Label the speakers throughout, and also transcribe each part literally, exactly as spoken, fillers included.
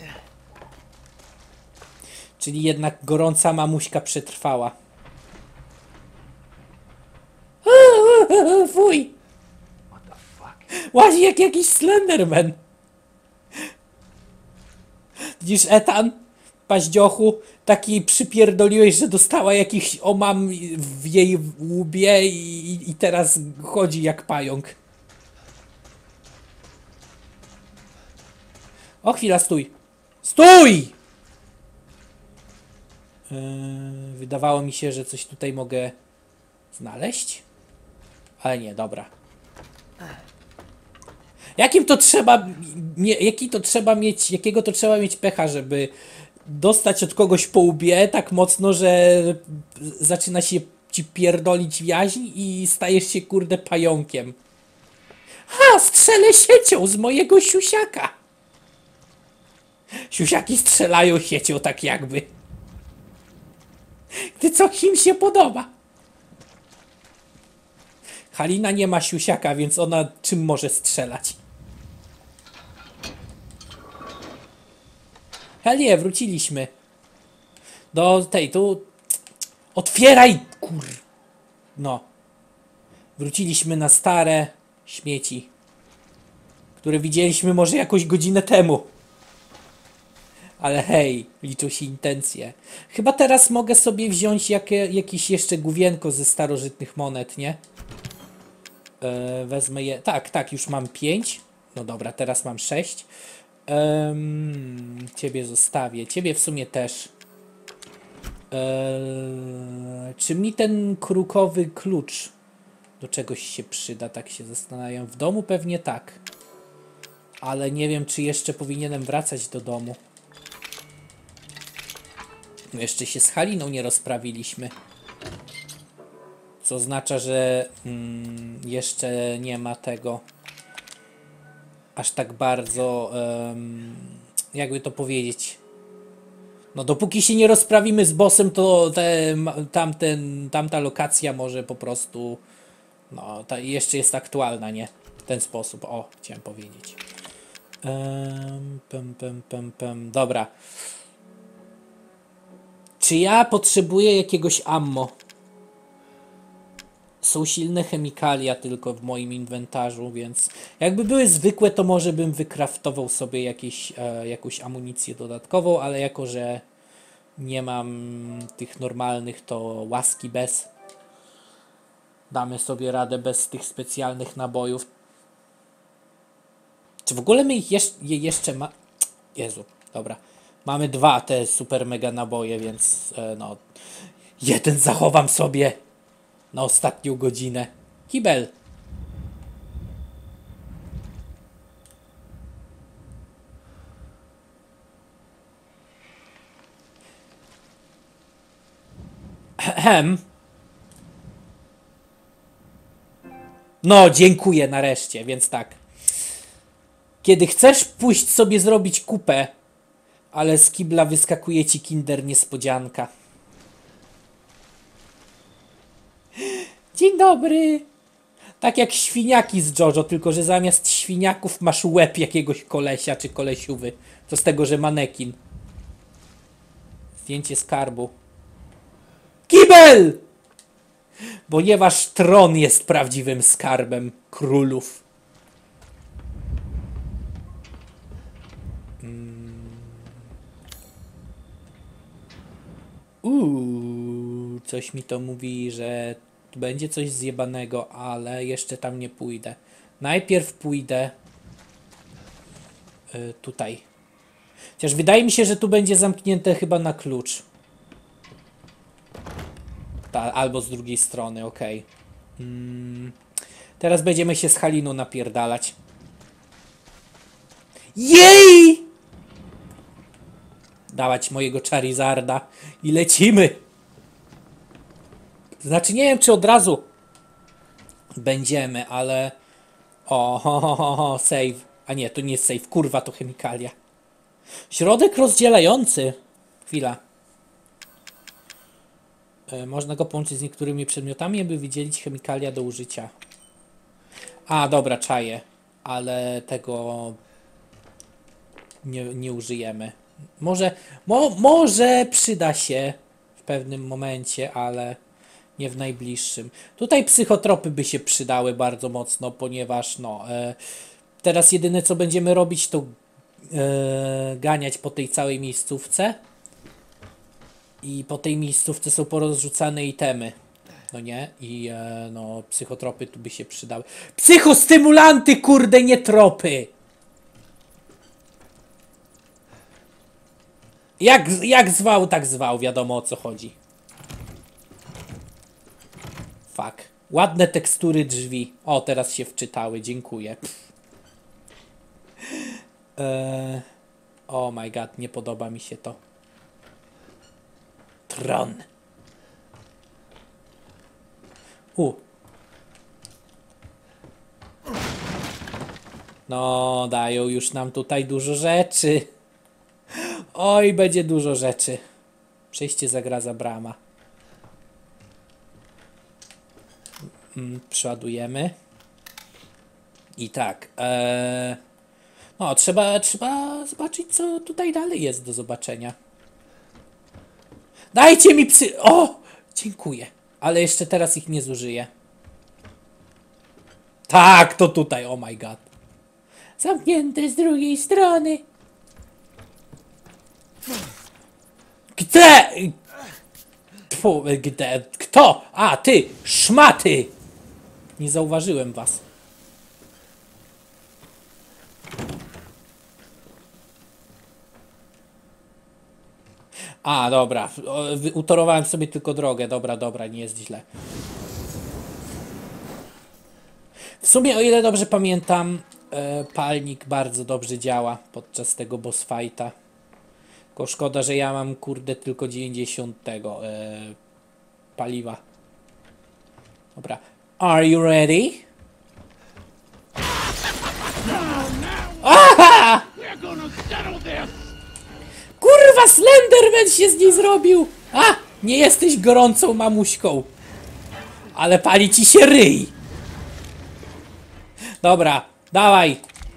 Speaker 1: Czyli jednak gorąca mamuśka przetrwała. Fuj! Łazi jak jakiś Slenderman. Widzisz, Ethan? Paździochu, taki przypierdoliłeś, że dostała jakiś omam w jej łbie i, i teraz chodzi jak pająk. O, chwila, stój. Stój! Yy, wydawało mi się, że coś tutaj mogę znaleźć. Ale nie, dobra. Jakim to trzeba, nie, jaki to trzeba mieć, jakiego to trzeba mieć pecha, żeby dostać od kogoś po łbie tak mocno, że zaczyna się ci pierdolić jaźń i stajesz się kurde pająkiem. Ha, strzelę siecią z mojego siusiaka. Siusiaki strzelają siecią tak jakby. Ty coś im się podoba. Halina nie ma siusiaka, więc ona czym może strzelać? Hell nie, wróciliśmy. Do tej, tu... Otwieraj, kur... No. Wróciliśmy na stare śmieci, które widzieliśmy może jakąś godzinę temu. Ale hej, liczą się intencje. Chyba teraz mogę sobie wziąć jakie, jakieś jeszcze główienko ze starożytnych monet, nie? Eee, wezmę je... Tak, tak, już mam pięć. No dobra, teraz mam sześć. Um, ciebie zostawię. Ciebie w sumie też. Eee, czy mi ten krukowy klucz do czegoś się przyda? Tak się zastanawiam. W domu pewnie tak. Ale nie wiem, czy jeszcze powinienem wracać do domu. No jeszcze się z Haliną nie rozprawiliśmy. Co oznacza, że mm, jeszcze nie ma tego aż tak bardzo, um, jakby to powiedzieć. No dopóki się nie rozprawimy z bossem, to te, tamten, tamta lokacja może po prostu, no ta jeszcze jest aktualna, nie? W ten sposób, o, chciałem powiedzieć. Um, pem, pem, pem, pem. Dobra. Czy ja potrzebuję jakiegoś ammo? Są silne chemikalia tylko w moim inwentarzu, więc jakby były zwykłe, to może bym wykraftował sobie jakieś, e, jakąś amunicję dodatkową, ale jako, że nie mam tych normalnych, to łaski bez. Damy sobie radę bez tych specjalnych nabojów. Czy w ogóle my ich jeż je jeszcze ma... Jezu, dobra. Mamy dwa te super mega naboje, więc e, no... Jeden zachowam sobie na ostatnią godzinę. Kibel. Ehem. No, dziękuję nareszcie, więc tak. Kiedy chcesz pójść sobie zrobić kupę, ale z kibla wyskakuje ci kinder niespodzianka. Dzień dobry. Tak jak świniaki z JoJo, tylko że zamiast świniaków masz łeb jakiegoś kolesia czy kolesiuwy. To z tego, że manekin. Zdjęcie skarbu. Kibel! Ponieważ tron jest prawdziwym skarbem królów. Uuu, coś mi to mówi, że tu będzie coś zjebanego, ale jeszcze tam nie pójdę. Najpierw pójdę y, tutaj. Chociaż wydaje mi się, że tu będzie zamknięte chyba na klucz. Ta, albo z drugiej strony, okej. Okay. Mm, teraz będziemy się z Haliną napierdalać. Jej! Dawać mojego Charizarda i lecimy. Znaczy nie wiem, czy od razu będziemy, ale... O, ho, ho, ho, ho, save. A nie, to nie jest save, kurwa, to chemikalia. Środek rozdzielający. Chwila. E, można go połączyć z niektórymi przedmiotami, aby wydzielić chemikalia do użycia. A, dobra, czaję. Ale tego... nie, nie użyjemy. Może, mo, może przyda się w pewnym momencie, ale nie w najbliższym. Tutaj psychotropy by się przydały bardzo mocno, ponieważ no, e, teraz jedyne co będziemy robić to e, ganiać po tej całej miejscówce. I po tej miejscówce są porozrzucane itemy. No nie? I e, no, psychotropy tu by się przydały. Psychostymulanty, kurde, nie tropy! Jak, jak zwał, tak zwał, wiadomo o co chodzi. Fuck. Ładne tekstury drzwi. O, teraz się wczytały, dziękuję. Eee, oh my god, nie podoba mi się to. Tron. U. No, dają już nam tutaj dużo rzeczy. Oj, będzie dużo rzeczy. Przejście zagradza brama. Mm, przeładujemy. I tak. Ee, no, trzeba, trzeba zobaczyć, co tutaj dalej jest do zobaczenia. Dajcie mi psy! O! Dziękuję. Ale jeszcze teraz ich nie zużyję. Tak, to tutaj. Oh my god. Zamknięte z drugiej strony. Gdzie? Tfu, gdzie? Kto? A, ty! Szmaty! Nie zauważyłem was. A, dobra. Utorowałem sobie tylko drogę. Dobra, dobra, nie jest źle. W sumie, o ile dobrze pamiętam, e, palnik bardzo dobrze działa podczas tego boss fighta. Tylko szkoda, że ja mam, kurde, tylko dziewięćdziesiąt tego e, paliwa. Dobra. Are you ready? Aha! Kurwa, Slenderman się z niej zrobił! A! Nie jesteś gorącą mamuśką. Ale pali ci się ryj. Dobra, dawaj.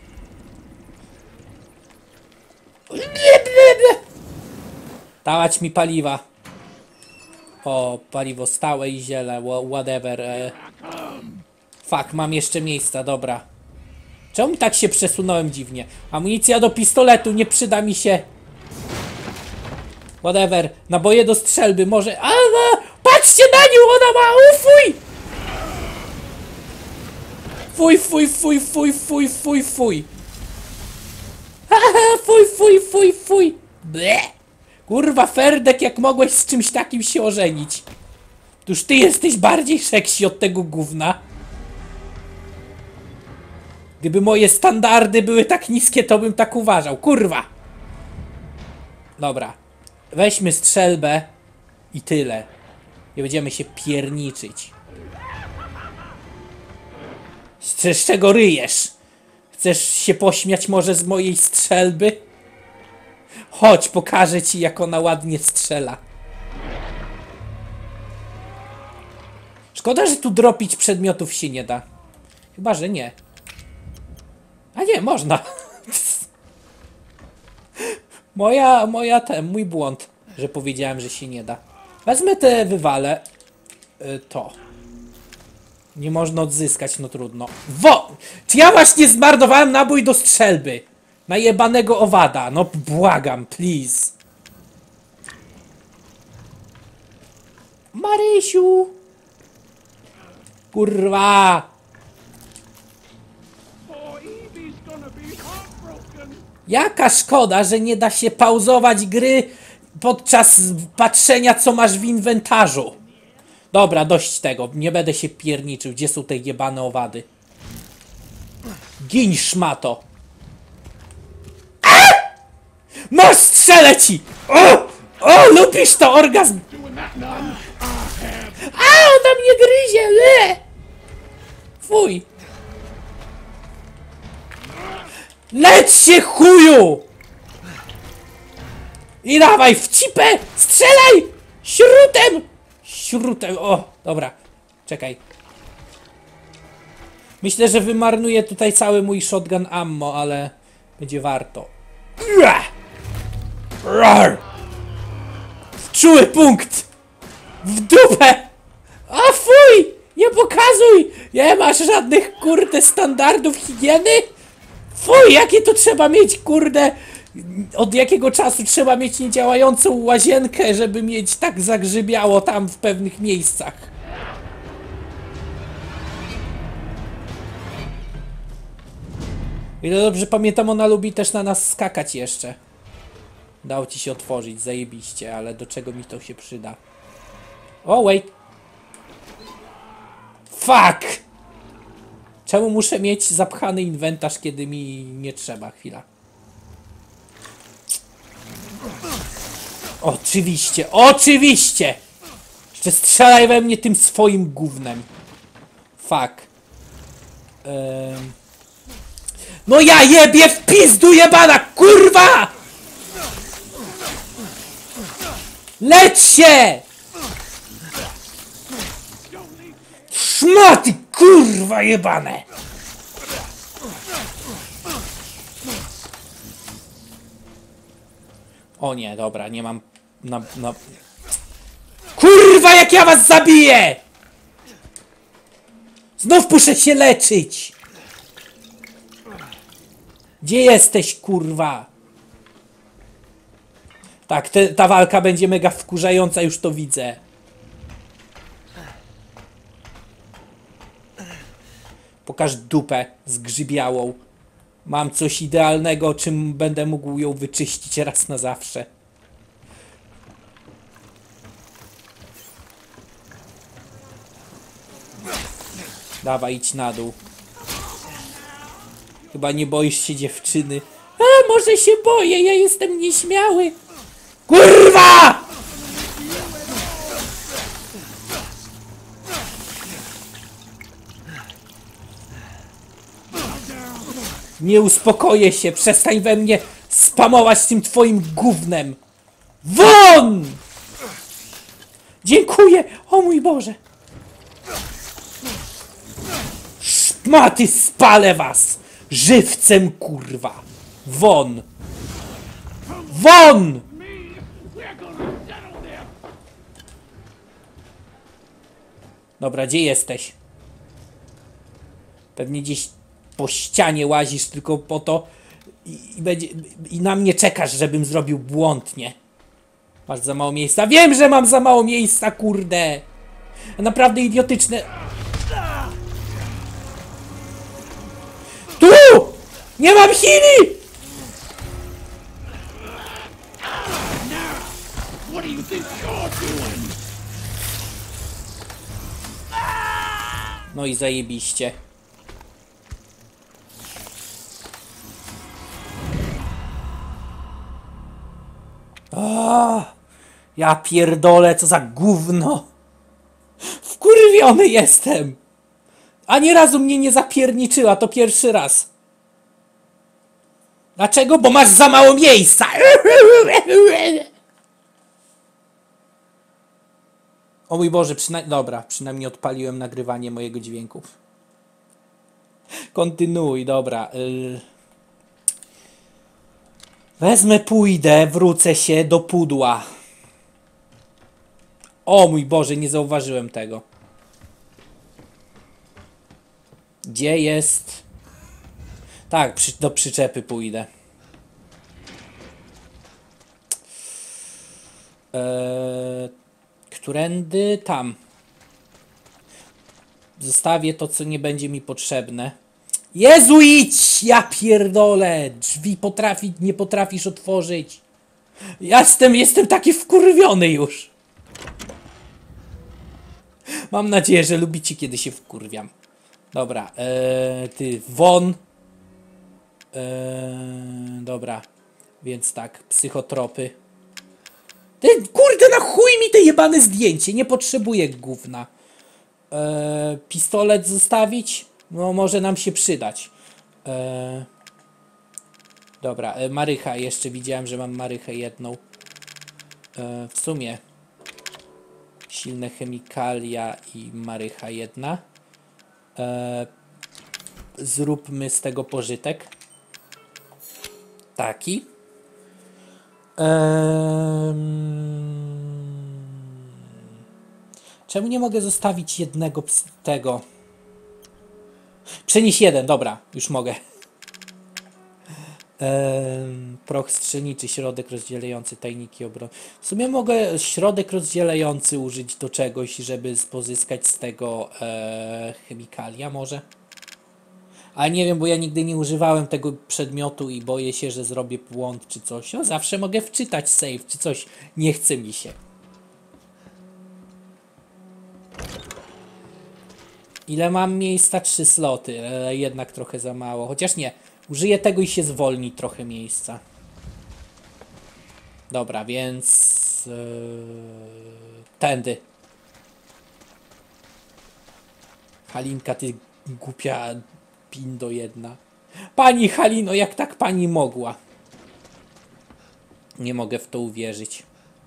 Speaker 1: Dawać mi paliwa. O, paliwo stałe i ziele, whatever. E. Fuck, mam jeszcze miejsca, dobra. Czemu tak się przesunąłem dziwnie? Amunicja do pistoletu, nie przyda mi się. Whatever, naboje do strzelby, może... A, a, patrzcie na nią, ona ma, o fuj! Fuj, fuj, fuj, fuj, fuj, fuj, fuj. Haha, fuj, fuj, fuj, fuj. Ble. Kurwa, Ferdek, jak mogłeś z czymś takim się ożenić? Tuż ty jesteś bardziej seksi od tego gówna. Gdyby moje standardy były tak niskie, to bym tak uważał. Kurwa. Dobra. Weźmy strzelbę i tyle. Nie będziemy się pierniczyć. Z czego ryjesz? Chcesz się pośmiać może z mojej strzelby? Chodź, pokażę ci, jak ona ładnie strzela. Szkoda, że tu dropić przedmiotów się nie da. Chyba, że nie. A nie, można. Moja, moja, ten, mój błąd, że powiedziałem, że się nie da. Wezmę te wywale. Y, to. Nie można odzyskać, no trudno. Wo! Czy ja właśnie zmarnowałem nabój do strzelby? Najebanego owada, no błagam, please. Marysiu! Kurwa! Jaka szkoda, że nie da się pauzować gry podczas patrzenia, co masz w inwentarzu. Dobra, dość tego. Nie będę się pierniczył. Gdzie są te jebane owady? Giń, szmato! A! Masz, strzelę ci! O! O, lubisz to, orgazm! A, ona mnie gryzie! Le! Fuj! Leć się, chuju! I dawaj, w cipę! Strzelaj! Śrutem! Śrutem, o, dobra. Czekaj. Myślę, że wymarnuję tutaj cały mój shotgun ammo, ale będzie warto. Czuły punkt! W dupę! A fuj! Nie pokazuj! Nie masz żadnych kurde standardów higieny? Fuj, jakie to trzeba mieć kurde... Od jakiego czasu trzeba mieć niedziałającą łazienkę, żeby mieć tak zagrzybiało tam w pewnych miejscach? O ile dobrze pamiętam, ona lubi też na nas skakać jeszcze. Dało ci się otworzyć, zajebiście, ale do czego mi to się przyda? O, wait! Fuck! Czemu muszę mieć zapchany inwentarz, kiedy mi nie trzeba? Chwila. Oczywiście, oczywiście! Jeszcze strzelaj we mnie tym swoim gównem. Fuck. Um. No ja jebie w pizdu jebana, kurwa! Lecz się! Szmaty, kurwa jebane! O nie, dobra, nie mam... Na, na... Kurwa, jak ja was zabiję! Znów muszę się leczyć! Gdzie jesteś, kurwa? Tak, te, ta walka będzie mega wkurzająca, już to widzę. Pokaż dupę zgrzybiałą. Mam coś idealnego, czym będę mógł ją wyczyścić raz na zawsze. Dawaj, idź na dół. Chyba nie boisz się dziewczyny. A, może się boję, ja jestem nieśmiały. Kurwa! Nie uspokoję się, przestań we mnie spamować tym twoim gównem. Won! Dziękuję, o mój Boże. Szmaty, spalę was! Żywcem, kurwa! Won! Won! Dobra, gdzie jesteś? Pewnie gdzieś po ścianie łazisz tylko po to i, i, będzie, i na mnie czekasz, żebym zrobił błąd, nie? Masz za mało miejsca. Wiem, że mam za mało miejsca, kurde! Naprawdę idiotyczne... Tu! Nie mam chwili! No i zajebiście. O, ja pierdolę, co za gówno. Wkurwiony jestem. Ani razu mnie nie zapierniczyła, to pierwszy raz. Dlaczego? Bo masz za mało miejsca. O mój Boże, przynajmniej... Dobra, przynajmniej odpaliłem nagrywanie mojego dźwięku. Kontynuuj, dobra. Yy... Wezmę, pójdę, wrócę się do pudła. O mój Boże, nie zauważyłem tego. Gdzie jest? Tak, przy, do przyczepy pójdę. Eee, którędy? Tam. Zostawię to, co nie będzie mi potrzebne. Jezu, idź! Ja pierdolę! Drzwi potrafi, nie potrafisz otworzyć. Jestem, jestem taki wkurwiony już. Mam nadzieję, że lubicie, kiedy się wkurwiam. Dobra, ee, ty won. Eee, dobra, więc tak, psychotropy. Ty, kurde, na chuj mi te jebane zdjęcie, nie potrzebuję gówna. Eee, pistolet zostawić? No, może nam się przydać. Eee, dobra, e, marycha, jeszcze widziałem, że mam marychę jedną. Eee, w sumie silne chemikalia i marycha jedna. Eee, zróbmy z tego pożytek. Taki. Czemu nie mogę zostawić jednego z tego? Przenieś jeden, dobra, już mogę. Ehm, proch strzelniczy, środek rozdzielający, tajniki obrony. W sumie mogę środek rozdzielający użyć do czegoś, żeby pozyskać z tego e, chemikalia może. Ale nie wiem, bo ja nigdy nie używałem tego przedmiotu i boję się, że zrobię błąd czy coś. No zawsze mogę wczytać save czy coś. Nie chce mi się. Ile mam miejsca? Trzy sloty. E, jednak trochę za mało. Chociaż nie. Użyję tego i się zwolni trochę miejsca. Dobra, więc... Yy, tędy. Halinka, ty głupia pindo jedna. Pani Halino, jak tak pani mogła? Nie mogę w to uwierzyć.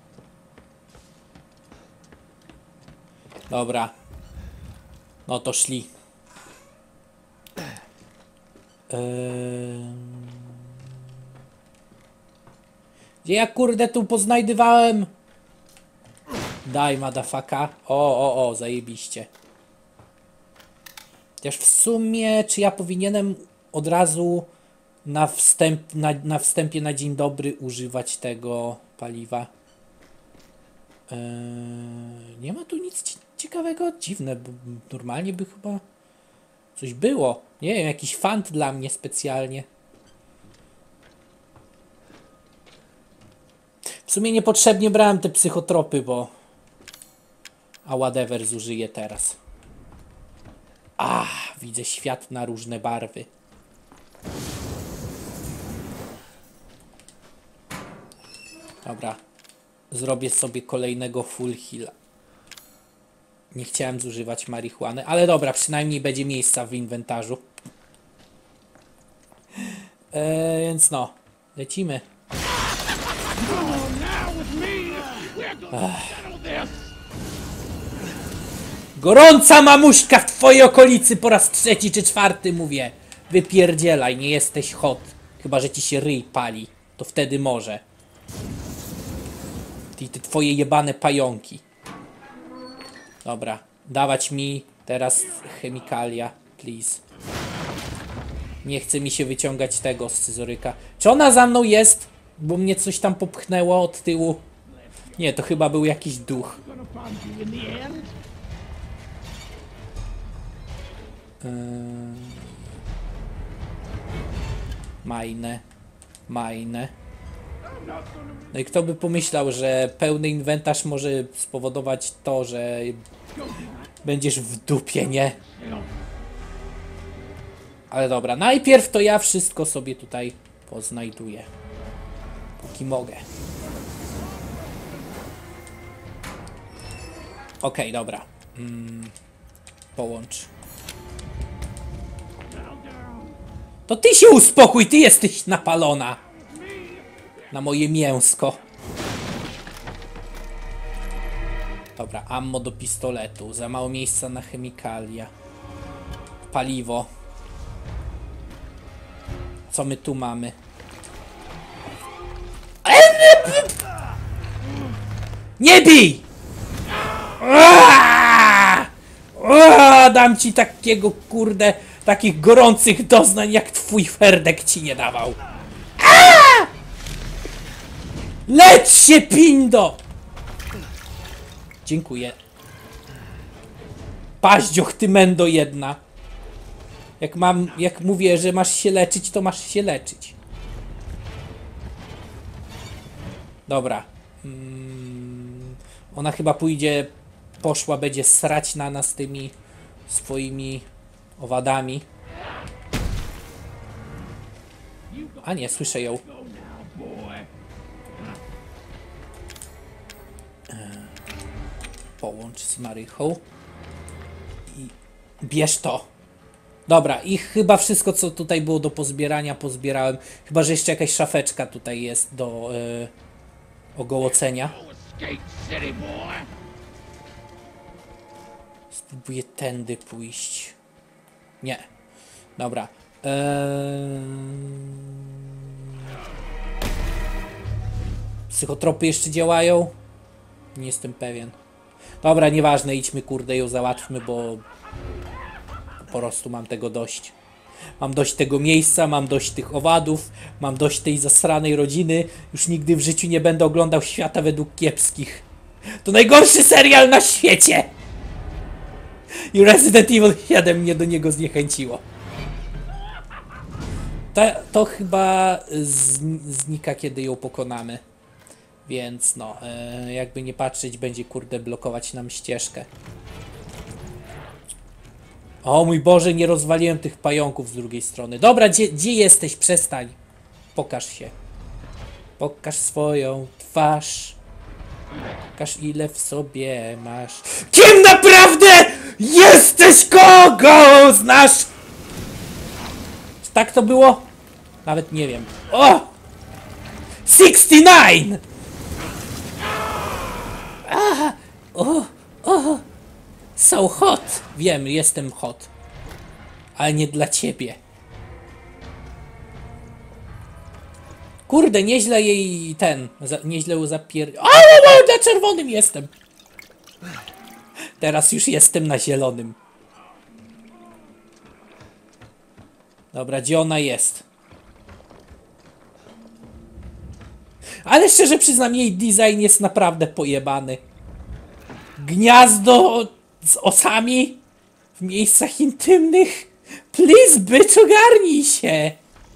Speaker 1: Dobra. No to szli. Eee... Gdzie ja kurde tu poznajdywałem? Daj madafaka. O, o, o, zajebiście. Chociaż w sumie, czy ja powinienem od razu na, wstęp, na, na wstępie na dzień dobry używać tego paliwa? Eee, nie ma tu nic ciekawego, dziwne, bo normalnie by chyba coś było. Nie wiem, jakiś fant dla mnie specjalnie. W sumie niepotrzebnie brałem te psychotropy, bo... A whatever, zużyję teraz. A, widzę świat na różne barwy. Dobra. Zrobię sobie kolejnego full heal. Nie chciałem zużywać marihuany, ale dobra, przynajmniej będzie miejsca w inwentarzu. Eee, więc no, lecimy. Ech. Gorąca mamuśka w twojej okolicy po raz trzeci czy czwarty mówię. Wypierdzielaj, nie jesteś hot. Chyba że ci się ryj pali. To wtedy może. Ty, te twoje jebane pająki. Dobra, dawać mi teraz chemikalia, please. Nie chce mi się wyciągać tego z scyzoryka. Czy ona za mną jest? Bo mnie coś tam popchnęło od tyłu. Nie, to chyba był jakiś duch. Yy... Majne. Majne. No i kto by pomyślał, że pełny inwentarz może spowodować to, że będziesz w dupie, nie? Ale dobra, najpierw to ja wszystko sobie tutaj poznajduję. Póki mogę. Okej, okay, dobra. Mm, połącz. To ty się uspokój, ty jesteś napalona. Na moje mięsko. Dobra, ammo do pistoletu. Za mało miejsca na chemikalia. Paliwo. Co my tu mamy? Nie bij! Aaaa! Dam ci takiego kurde, takich gorących doznań, jak twój Ferdek ci nie dawał. Aaaa! Lecz się, pindo! Dziękuję. Paździoch, ty mendo jedna. Jak mam, jak mówię, że masz się leczyć, to masz się leczyć. Dobra. Hmm. Ona chyba pójdzie, poszła, będzie srać na nas tymi swoimi owadami. A nie, słyszę ją. Połącz z Marychą. I bierz to. Dobra, i chyba wszystko, co tutaj było do pozbierania, pozbierałem. Chyba że jeszcze jakaś szafeczka tutaj jest do yy, ogołocenia. Spróbuję tędy pójść. Nie. Dobra. Eee... Psychotropy jeszcze działają? Nie jestem pewien. Dobra, nieważne, idźmy kurde ją załatwmy, bo po prostu mam tego dość. Mam dość tego miejsca, mam dość tych owadów, mam dość tej zasranej rodziny. Już nigdy w życiu nie będę oglądał Świata według kiepskich. To najgorszy serial na świecie! I Resident Evil siedem mnie do niego zniechęciło. To, to chyba znika, kiedy ją pokonamy. Więc no, e, jakby nie patrzeć, będzie kurde blokować nam ścieżkę. O mój Boże, nie rozwaliłem tych pająków z drugiej strony. Dobra, gdzie, gdzie jesteś? Przestań. Pokaż się. Pokaż swoją twarz. Pokaż, ile w sobie masz. Kim naprawdę jesteś? Kogo znasz? Czy tak to było? Nawet nie wiem. O! sixty nine! Aha! O! O! So hot! Wiem, jestem hot. Ale nie dla ciebie. Kurde, nieźle jej ten... Za, nieźle ją zapier... O, o, na czerwonym jestem! Teraz już jestem na zielonym. Dobra, gdzie ona jest? Ale szczerze przyznam, jej design jest naprawdę pojebany. Gniazdo z osami w miejscach intymnych. Please, bitch, ogarnij się.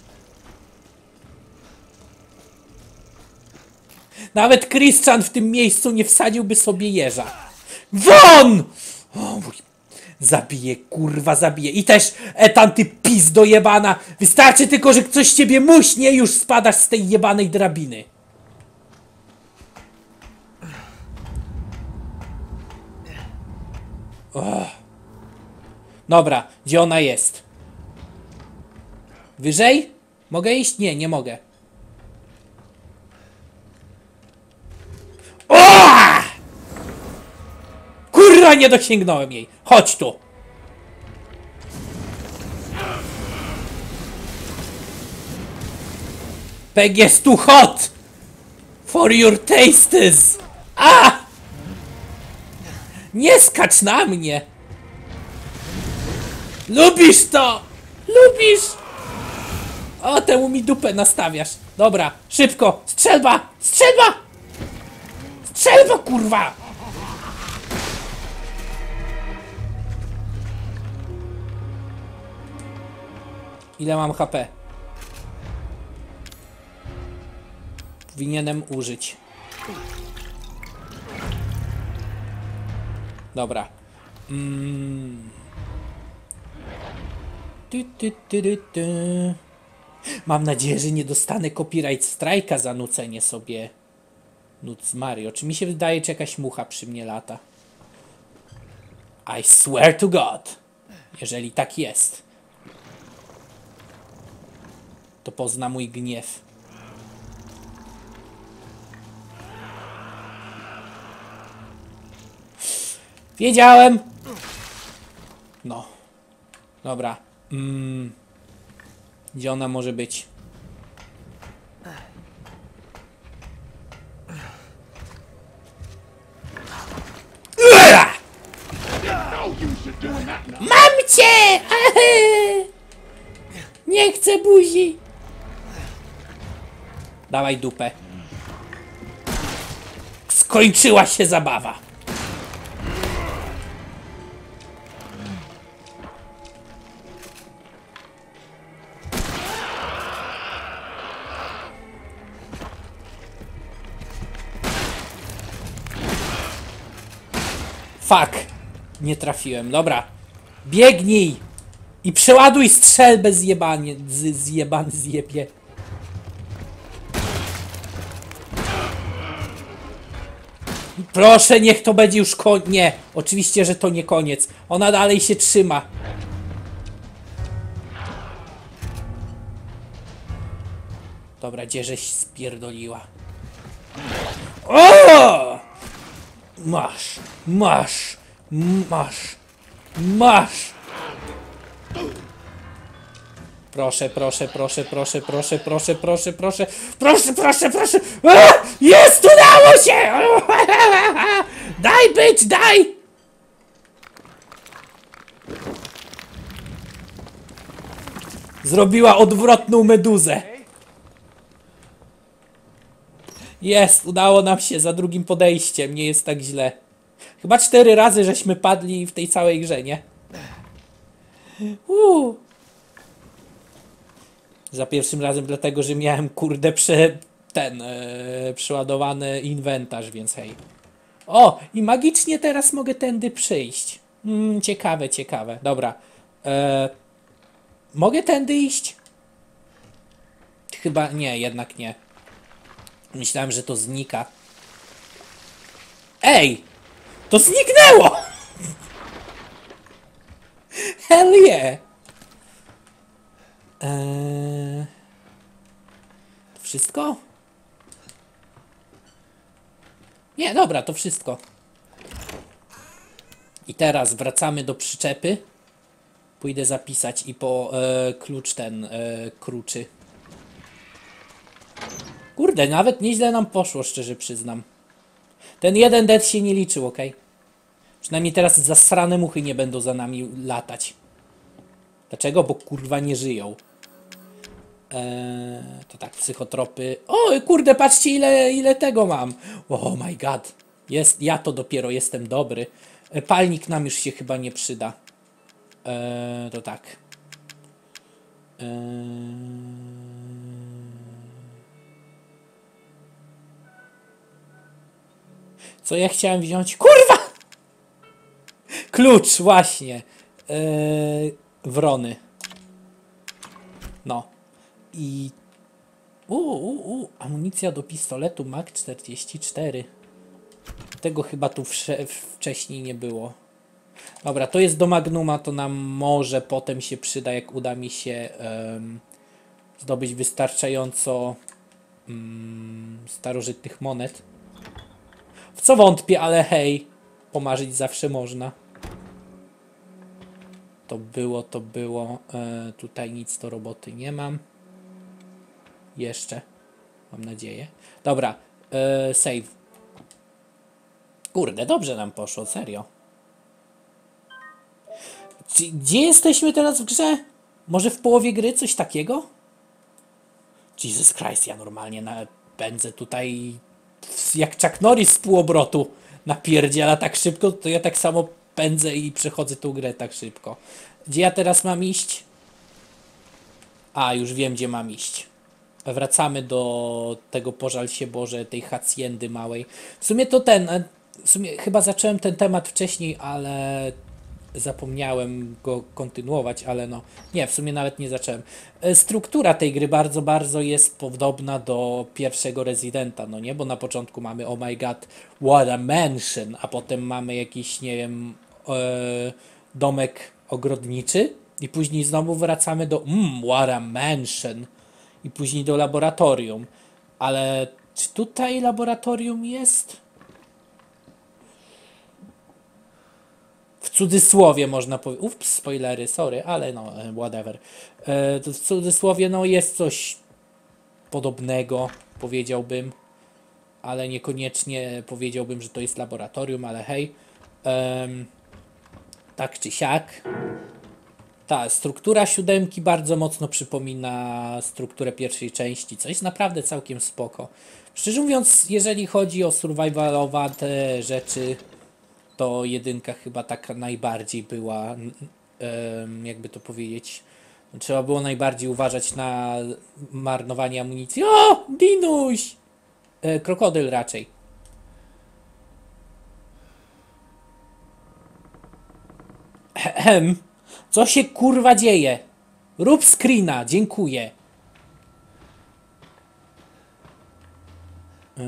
Speaker 1: Nawet Christian w tym miejscu nie wsadziłby sobie jeża. Won! O mój... Zabiję, kurwa, zabiję. I też, Ethan, ty pizdo jebana. Wystarczy tylko, że coś ciebie muśnie, już spadasz z tej jebanej drabiny. Oh. Dobra, gdzie ona jest? Wyżej? Mogę iść? Nie, nie mogę. O! Kurwa, nie dosięgnąłem jej. Chodź tu. Peg jest too hot for your tastes. A! Nie skacz na mnie. Lubisz to! Lubisz! O, temu mi dupę nastawiasz. Dobra, szybko! Strzelba! Strzelba! Strzelba, kurwa! Ile mam H P? Powinienem użyć. Dobra. Mm. Tu, tu, tu, tu, tu. Mam nadzieję, że nie dostanę copyright strajka za nucenie sobie nut z Mario. Czy mi się wydaje, czy jakaś mucha przy mnie lata? I swear to God. Jeżeli tak jest, to pozna mój gniew. Wiedziałem! No. Dobra. Mm. Gdzie ona może być? Mam cię! Nie chcę buzi! Dawaj dupę. Skończyła się zabawa. Fuck. Nie trafiłem. Dobra. Biegnij! I przeładuj strzelbę zjebanie. Z, zjebany zjebie. Proszę, niech to będzie już koniec. Nie. Oczywiście, że to nie koniec. Ona dalej się trzyma. Dobra, gdzie żeś spierdoliła? O! Masz, masz, masz, masz. Proszę, proszę, proszę, proszę, proszę, proszę, proszę, proszę, proszę, proszę, proszę. A! Jest, udało się! Daj być, daj! Zrobiła odwrotną meduzę. Jest, udało nam się za drugim podejściem, nie jest tak źle. Chyba cztery razy żeśmy padli w tej całej grze, nie? Uuu. Za pierwszym razem dlatego, że miałem kurde prze... ten yy, przeładowany inwentarz, więc hej. O! I magicznie teraz mogę tędy przyjść. Mm, ciekawe, ciekawe. Dobra. E, mogę tędy iść? Chyba nie, jednak nie. Myślałem, że to znika. Ej! To zniknęło! Hell yeah! Eee... To wszystko? Nie, dobra, to wszystko. I teraz wracamy do przyczepy. Pójdę zapisać i po e, klucz ten e, kruczy. Kurde, nawet nieźle nam poszło, szczerze przyznam. Ten jeden dead się nie liczył, ok? Przynajmniej teraz zasrane muchy nie będą za nami latać. Dlaczego? Bo kurwa nie żyją. Eee, to tak, psychotropy. O, kurde, patrzcie ile, ile tego mam. Oh my god. Jest, ja to dopiero jestem dobry. E, palnik nam już się chyba nie przyda. Eee, to tak. Eee... Co ja chciałem wziąć? Kurwa! Klucz, właśnie. Eee, wrony. No. I... Uuu, uu, amunicja do pistoletu Mag czterdzieści cztery. Tego chyba tu wsze wcześniej nie było. Dobra, to jest do Magnuma, to nam może potem się przyda, jak uda mi się um, zdobyć wystarczająco um, starożytnych monet. W co wątpię, ale hej, pomarzyć zawsze można. To było, to było. E, tutaj nic do roboty nie mam. Jeszcze. Mam nadzieję. Dobra, e, save. Kurde, dobrze nam poszło, serio. Gdzie jesteśmy teraz w grze? Może w połowie gry coś takiego? Jesus Christ, ja normalnie na, pędzę tutaj jak Chuck Norris z półobrotu napierdziela tak szybko, to ja tak samo pędzę i przechodzę tą grę tak szybko. Gdzie ja teraz mam iść? A, już wiem, gdzie mam iść. Wracamy do tego, pożal się Boże, tej haciendy małej. W sumie to ten, w sumie chyba zacząłem ten temat wcześniej, ale zapomniałem go kontynuować, ale no, nie, w sumie nawet nie zacząłem. Struktura tej gry bardzo, bardzo jest podobna do pierwszego Residenta, no nie, bo na początku mamy oh my god, what a mansion, a potem mamy jakiś, nie wiem, e, domek ogrodniczy i później znowu wracamy do mm, what a mansion i później do laboratorium, ale czy tutaj laboratorium jest? W cudzysłowie można powiedzieć, ups, spoilery, sorry, ale no, whatever. E, to w cudzysłowie, no, jest coś podobnego, powiedziałbym, ale niekoniecznie powiedziałbym, że to jest laboratorium, ale hej. Um, tak czy siak. Ta struktura siódemki bardzo mocno przypomina strukturę pierwszej części, co jest naprawdę całkiem spoko. Szczerze mówiąc, jeżeli chodzi o survivalowe te rzeczy, to jedynka chyba taka najbardziej była, jakby to powiedzieć, trzeba było najbardziej uważać na marnowanie amunicji. O! Dinuś! E, krokodyl raczej. Ehem. Co się kurwa dzieje? Rób screena, dziękuję. Yy...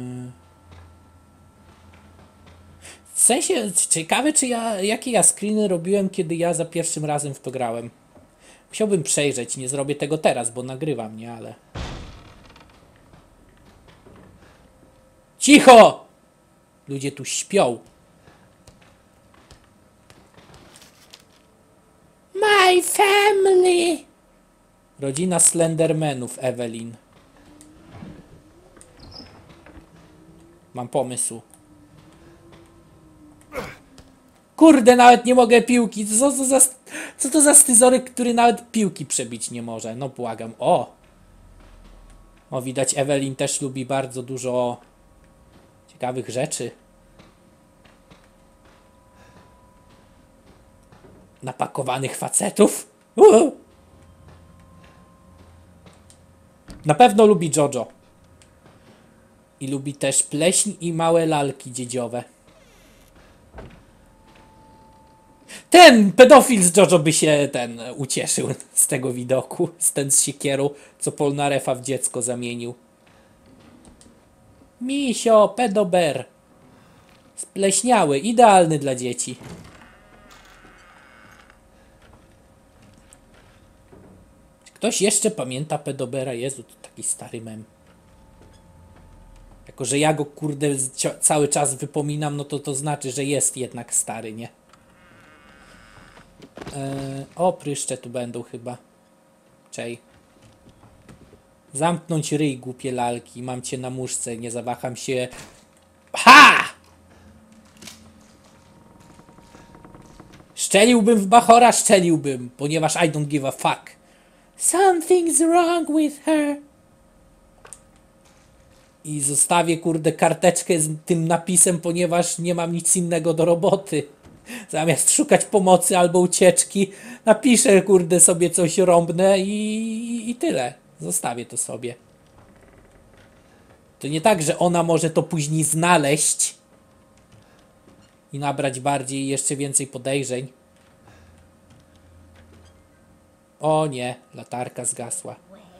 Speaker 1: W sensie, ciekawe, czy ja, jakie ja screeny robiłem, kiedy ja za pierwszym razem w to grałem. Musiałbym przejrzeć, nie zrobię tego teraz, bo nagrywam, nie, ale... Cicho! Ludzie tu śpią. My family! Rodzina Slendermanów, Evelyn. Mam pomysł. Kurde, nawet nie mogę piłki. Co to za, co to za scyzoryk, który nawet piłki przebić nie może? No błagam. O! O, widać, Evelyn też lubi bardzo dużo ciekawych rzeczy. Napakowanych facetów. Uh! Na pewno lubi JoJo. I lubi też pleśń i małe lalki dziedziowe. Ten pedofil z JoJo by się ten ucieszył z tego widoku. Z ten z siekierą, co Polnarefa w dziecko zamienił. Misio, pedober. Spleśniały, idealny dla dzieci. Czy ktoś jeszcze pamięta pedobera? Jezu, to taki stary mem. Jako że ja go kurde cały czas wypominam, no to to znaczy, że jest jednak stary, nie? Eee, o, pryszcze tu będą chyba. Czej. Zamknąć ryj, głupie lalki. Mam cię na muszce, nie zawaham się. Ha! Szczeliłbym w Bachora, szczeliłbym, ponieważ I don't give a fuck. Something's wrong with her. I zostawię, kurde, karteczkę z tym napisem, ponieważ nie mam nic innego do roboty. Zamiast szukać pomocy albo ucieczki, napiszę, kurde, sobie coś rąbne i, i tyle. Zostawię to sobie. To nie tak, że ona może to później znaleźć i nabrać bardziej, jeszcze więcej podejrzeń. O nie, latarka zgasła.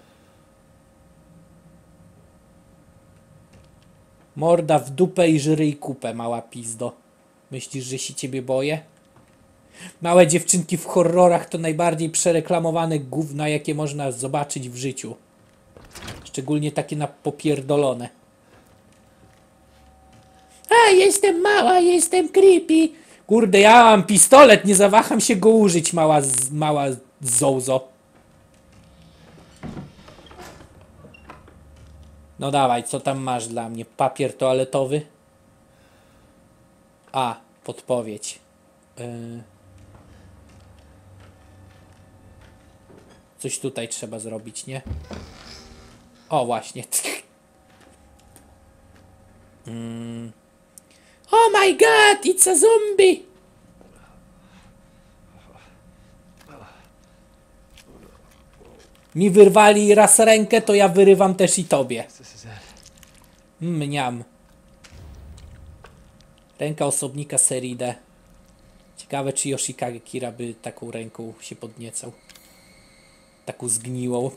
Speaker 1: Morda w dupę i żryj kupę, mała pizdo. Myślisz, że się ciebie boję? Małe dziewczynki w horrorach to najbardziej przereklamowane gówna, jakie można zobaczyć w życiu. Szczególnie takie na popierdolone. A, jestem mała, jestem creepy. Kurde, ja mam pistolet, nie zawaham się go użyć, mała, mała zołzo. No dawaj, co tam masz dla mnie? Papier toaletowy? A, podpowiedź. Yy... Coś tutaj trzeba zrobić, nie? O, właśnie. mm. Oh my god, it's a zombie! Mi wyrwali raz rękę, to ja wyrywam też i tobie. Mniam. Ręka osobnika serii D. Ciekawe, czy Yoshikage Kira by taką ręką się podniecał. Taką zgniłą.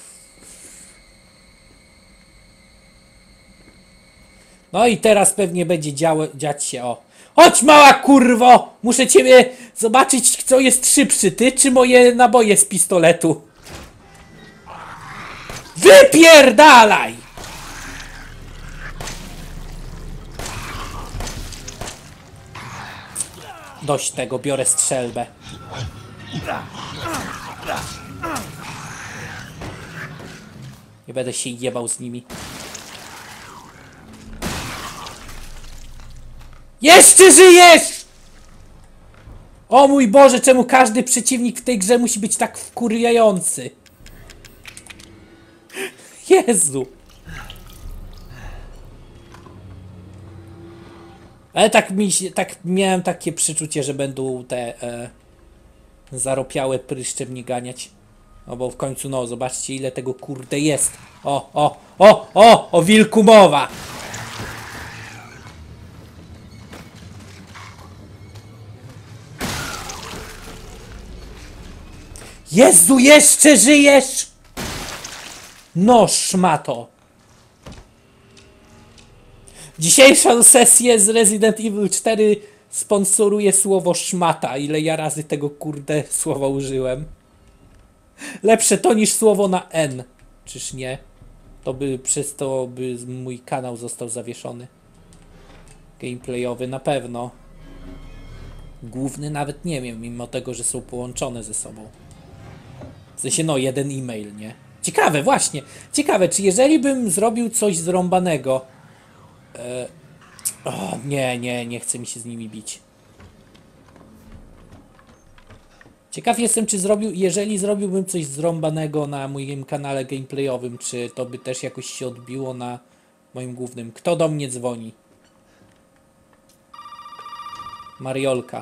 Speaker 1: No i teraz pewnie będzie działo, dziać się o. Chodź, mała kurwo! Muszę ciebie zobaczyć, kto jest szybszy, ty czy moje naboje z pistoletu. Wypierdalaj! Dość tego, biorę strzelbę. Nie będę się jebał z nimi. Jeszcze żyjesz! O mój Boże, czemu każdy przeciwnik w tej grze musi być tak wkurwiający? Jezu! Ale tak mi się, tak miałem takie przeczucie, że będą te e, zaropiałe pryszcze mnie ganiać. No bo w końcu, no, zobaczcie ile tego kurde jest. O, o, o, o, o wilku mowa! Jezu, jeszcze żyjesz! No, szmato! Dzisiejszą sesję z Resident Evil cztery sponsoruje słowo szmata. Ile ja razy tego kurde słowa użyłem. Lepsze to niż słowo na N. Czyż nie? To by przez to by mój kanał został zawieszony. Gameplayowy na pewno. Główny nawet nie wiem, mimo tego, że są połączone ze sobą. W sensie, no, jeden e-mail, nie? Ciekawe, właśnie. Ciekawe, czy jeżeli bym zrobił coś zrąbanego... E... O, nie, nie, nie chce mi się z nimi bić. Ciekaw jestem, czy zrobił, jeżeli zrobiłbym coś zrąbanego na moim kanale gameplayowym, czy to by też jakoś się odbiło na moim głównym. Kto do mnie dzwoni? Mariolka.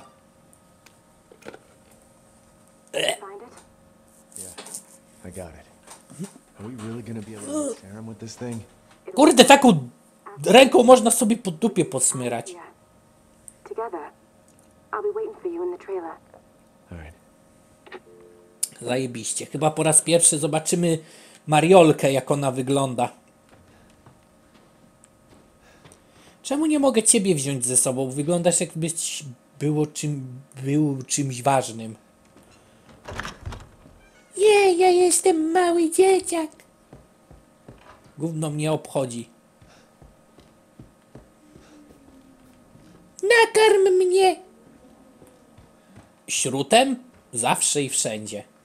Speaker 2: Find it?
Speaker 3: Yeah, I got it. Are we really gonna be able to get Sharon with this thing?
Speaker 1: Kurde, taką ręką można sobie po dupie podsmyrać.
Speaker 2: Yeah. Together. I'll be waiting for you in the trailer.
Speaker 3: All right.
Speaker 1: Zajebiście. Chyba po raz pierwszy zobaczymy Mariolkę, jak ona wygląda. Czemu nie mogę ciebie wziąć ze sobą? Wyglądasz, jakbyś było czym, był czymś ważnym. Nie, ja jestem mały dzieciak. Gówno mnie obchodzi. Nakarm mnie! Śrutem? Zawsze i wszędzie.